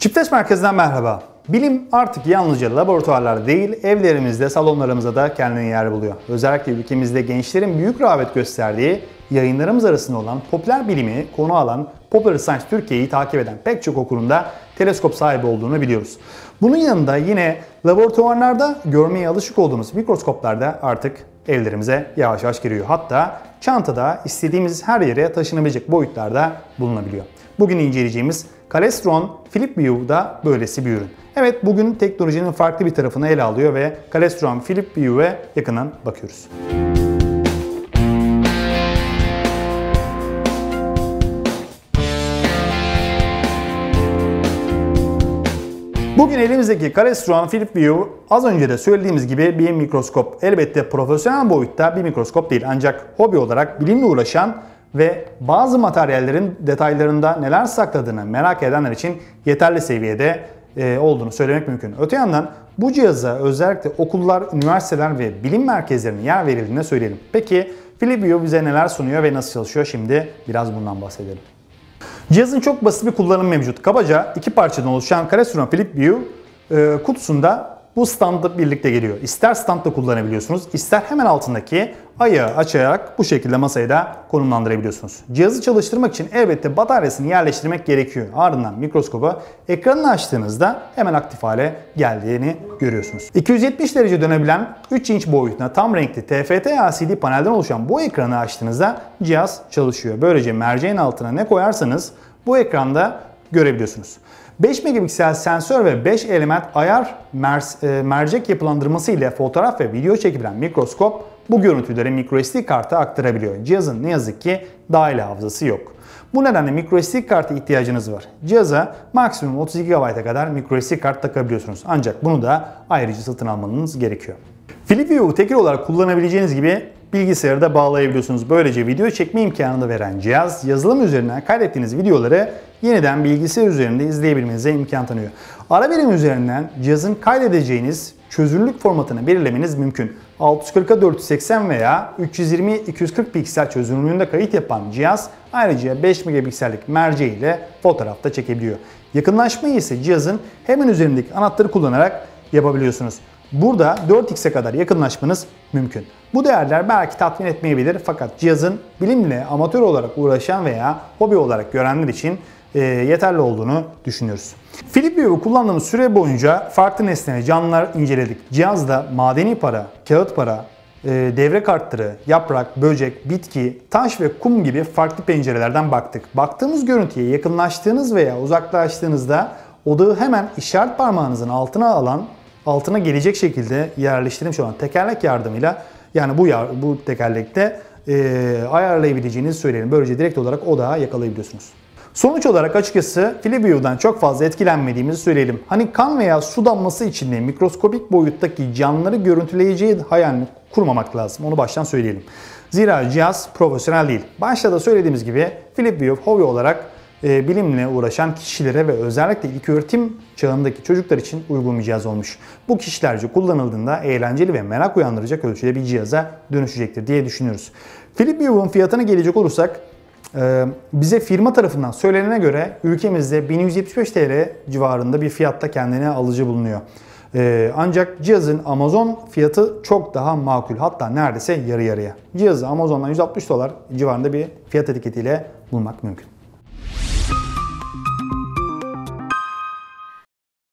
Çiftleş Merkezi'nden merhaba. Bilim artık yalnızca laboratuvarlarda değil, evlerimizde, salonlarımızda da kendine yer buluyor. Özellikle ülkemizde gençlerin büyük rağbet gösterdiği yayınlarımız arasında olan popüler bilimi konu alan Popular Science Türkiye'yi takip eden pek çok okulun da teleskop sahibi olduğunu biliyoruz. Bunun yanında yine laboratuvarlarda görmeye alışık olduğumuz mikroskoplar da artık evlerimize yavaş yavaş giriyor. Hatta çantada istediğimiz her yere taşınabilecek boyutlarda bulunabiliyor. Bugün inceleyeceğimiz Calestron Flip View da böylesi bir ürün. Evet, bugün teknolojinin farklı bir tarafını ele alıyor ve Calestron Flip View'e yakından bakıyoruz. Bugün elimizdeki Calestron Flip View az önce de söylediğimiz gibi bir mikroskop. Elbette profesyonel boyutta bir mikroskop değil, ancak hobi olarak bilimle uğraşan ve bazı materyallerin detaylarında neler sakladığını merak edenler için yeterli seviyede olduğunu söylemek mümkün. Öte yandan bu cihaza özellikle okullar, üniversiteler ve bilim merkezlerine yer verildiğini söyleyelim. Peki Flip View bize neler sunuyor ve nasıl çalışıyor? Şimdi biraz bundan bahsedelim. Cihazın çok basit bir kullanımı mevcut. Kabaca iki parçadan oluşan Calestron Flip View kutusunda bu standla birlikte geliyor. İster standla kullanabiliyorsunuz, ister hemen altındaki ayağı açarak bu şekilde masaya da konumlandırabiliyorsunuz. Cihazı çalıştırmak için elbette bataryasını yerleştirmek gerekiyor. Ardından mikroskobu ekranını açtığınızda hemen aktif hale geldiğini görüyorsunuz. 270 derece dönebilen 3 inç boyutunda tam renkli TFT LCD panelden oluşan bu ekranı açtığınızda cihaz çalışıyor. Böylece merceğin altına ne koyarsanız bu ekranda görebiliyorsunuz. 5 megapiksel sensör ve 5 element ayar mercek yapılandırması ile fotoğraf ve video çekebilen mikroskop bu görüntüleri microSD karta aktarabiliyor. Cihazın ne yazık ki dahili hafızası yok. Bu nedenle microSD kartı ihtiyacınız var. Cihaza maksimum 32 GB'a kadar microSD kart takabiliyorsunuz. Ancak bunu da ayrıca satın almanız gerekiyor. Flip View'u tekil olarak kullanabileceğiniz gibi bilgisayara da bağlayabiliyorsunuz. Böylece video çekme imkanını da veren cihaz, yazılım üzerinden kaydettiğiniz videoları yeniden bilgisayar üzerinde izleyebilmenize imkan tanıyor. Ara birim üzerinden cihazın kaydedeceğiniz çözünürlük formatını belirlemeniz mümkün. 640'a 480 veya 320-240 piksel çözünürlüğünde kayıt yapan cihaz ayrıca 5 megapiksellik merceği ile fotoğraf da çekebiliyor. Yakınlaşmayı ise cihazın hemen üzerindeki anahtarı kullanarak yapabiliyorsunuz. Burada 4x'e kadar yakınlaşmanız mümkün. Bu değerler belki tatmin etmeyebilir, fakat cihazın bilimle amatör olarak uğraşan veya hobi olarak görenler için yeterli olduğunu düşünüyoruz. Flip View'u kullandığımız süre boyunca farklı nesne ve canlılar inceledik. Cihazda madeni para, kağıt para, devre kartları, yaprak, böcek, bitki, taş ve kum gibi farklı pencerelerden baktık. Baktığımız görüntüye yakınlaştığınız veya uzaklaştığınızda odağı hemen işaret parmağınızın altına gelecek şekilde yerleştirilmiş olan tekerlek yardımıyla, yani bu tekerlekte ayarlayabileceğinizi söyleyelim. Böylece direkt olarak odağı yakalayabiliyorsunuz. Sonuç olarak açıkçası Flip View'dan çok fazla etkilenmediğimizi söyleyelim. Hani kan veya su damlası içinde mikroskopik boyuttaki canlıları görüntüleyeceği hayalini kurmamak lazım. Onu baştan söyleyelim. Zira cihaz profesyonel değil. Başta da söylediğimiz gibi Flip View hobi olarak bilimle uğraşan kişilere ve özellikle ilköğretim çağındaki çocuklar için uygun bir cihaz olmuş. Bu kişilerce kullanıldığında eğlenceli ve merak uyandıracak ölçüde bir cihaza dönüşecektir diye düşünüyoruz. Flip View'un fiyatına gelecek olursak, bize firma tarafından söylenene göre ülkemizde 1175 TL civarında bir fiyatta kendine alıcı bulunuyor. Ancak cihazın Amazon fiyatı çok daha makul, hatta neredeyse yarı yarıya. Cihazı Amazon'dan $160 civarında bir fiyat etiketiyle bulmak mümkün.